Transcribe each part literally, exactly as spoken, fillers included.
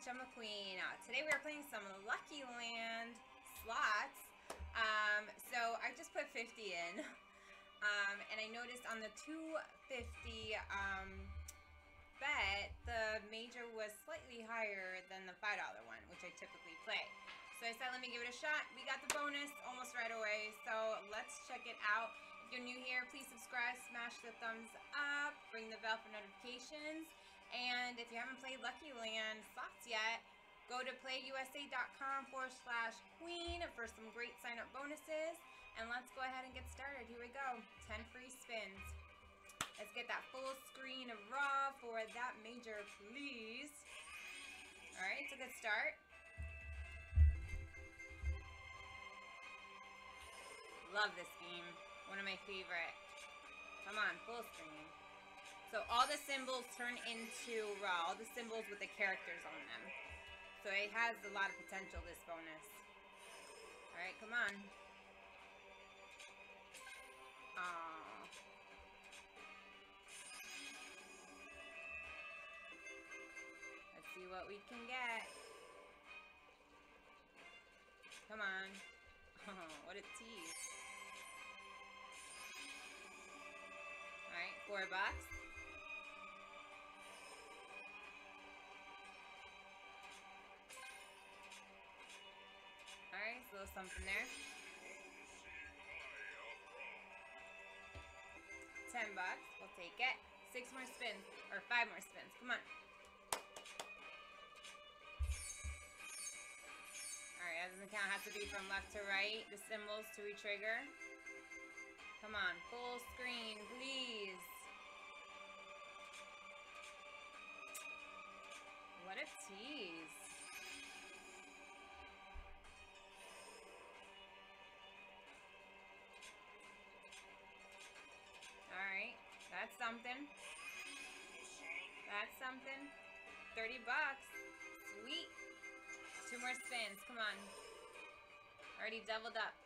Peach, I'm a queen. Uh, today we are playing some LuckyLand slots. Um, so I just put fifty in. Um, and I noticed on the two fifty um, bet, the major was slightly higher than the five dollar one, which I typically play. So I said, let me give it a shot. We got the bonus almost right away. So let's check it out. If you're new here, please subscribe, smash the thumbs up, ring the bell for notifications. And if you haven't played LuckyLand slots yet, go to playusa.com forward slash queen for some great sign-up bonuses. And let's go ahead and get started. Here we go. ten free spins. Let's get that full screen of raw for that major, please. All right, it's a good start. Love this game. One of my favorite. Come on, full screen. So all the symbols turn into raw. All the symbols with the characters on them. So it has a lot of potential, this bonus. All right, come on. Aww. Let's see what we can get. Come on. Oh, what a tease. Alright, four bucks. Alright, so a little something there. Ten bucks, we'll take it. Six more spins, or five more spins. Come on. Alright, that doesn't count. It has to be from left to right. The symbols to re-trigger. Come on, full screen, please. What a tease. Alright, that's something. That's something. thirty bucks. Sweet. Two more spins, come on. Already doubled up.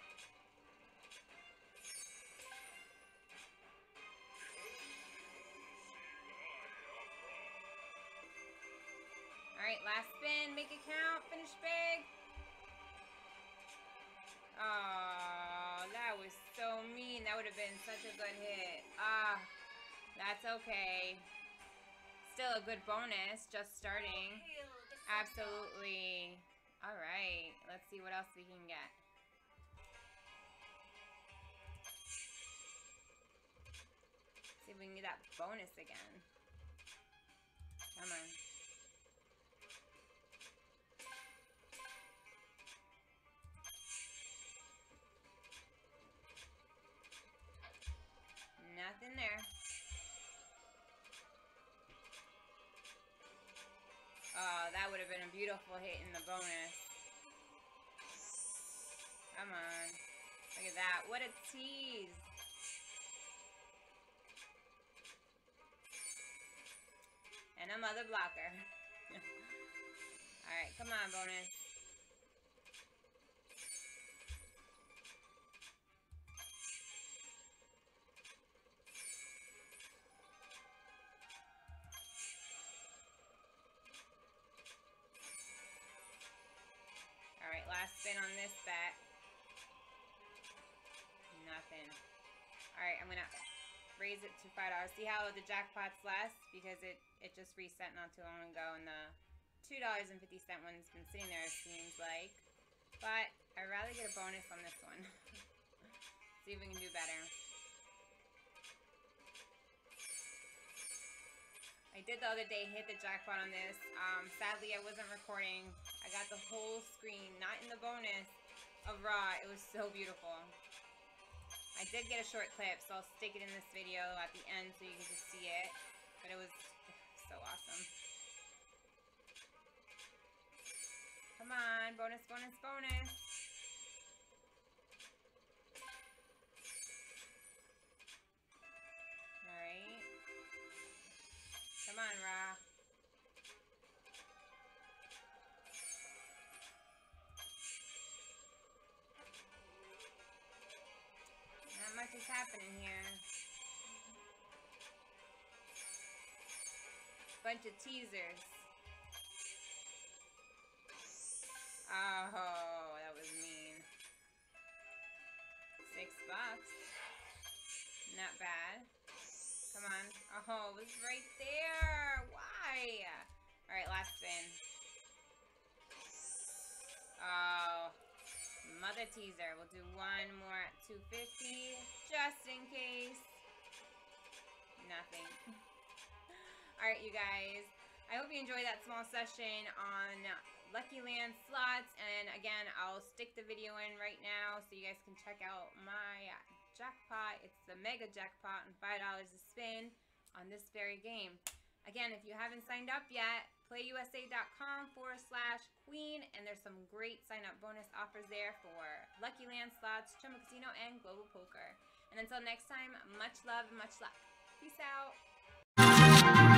Alright, last spin, make it count, finish big. Oh, that was so mean. That would have been such a good hit. Ah, that's okay. Still a good bonus, just starting. Absolutely. Alright, let's see what else we can get. See if we can get that bonus again. Come on. Nothing there. Oh, that would have been a beautiful hit in the bonus. Come on. Look at that. What a tease. And a mother blocker. Alright, come on, bonus. Alright, last spin on this bet. Nothing. Alright, I'm gonna raise it to five dollars. See how the jackpot's less? Because it, it just reset not too long ago, and the two dollars and fifty cent one's been sitting there, it seems like. But I'd rather get a bonus on this one. See if we can do better. I did the other day hit the jackpot on this. Um, sadly, I wasn't recording. I got the whole screen, not in the bonus, of raw. It was so beautiful. I did get a short clip, so I'll stick it in this video at the end so you can just see it. But it was so awesome. Come on, bonus, bonus, bonus. Alright. Come on, Ra. Not much is happening here. Bunch of teasers. Oh, it was right there. Why? All right, last spin. Oh, mother teaser. We'll do one more at two fifty, just in case. Nothing. All right, you guys. I hope you enjoyed that small session on LuckyLand slots. And again, I'll stick the video in right now so you guys can check out my jackpot. It's the mega jackpot and five dollars a spin on this very game. Again, if you haven't signed up yet, playusa.com forward slash queen, and there's some great sign-up bonus offers there for LuckyLand slots, Chumba Casino, and Global Poker. And until next time, much love and much luck. Peace out.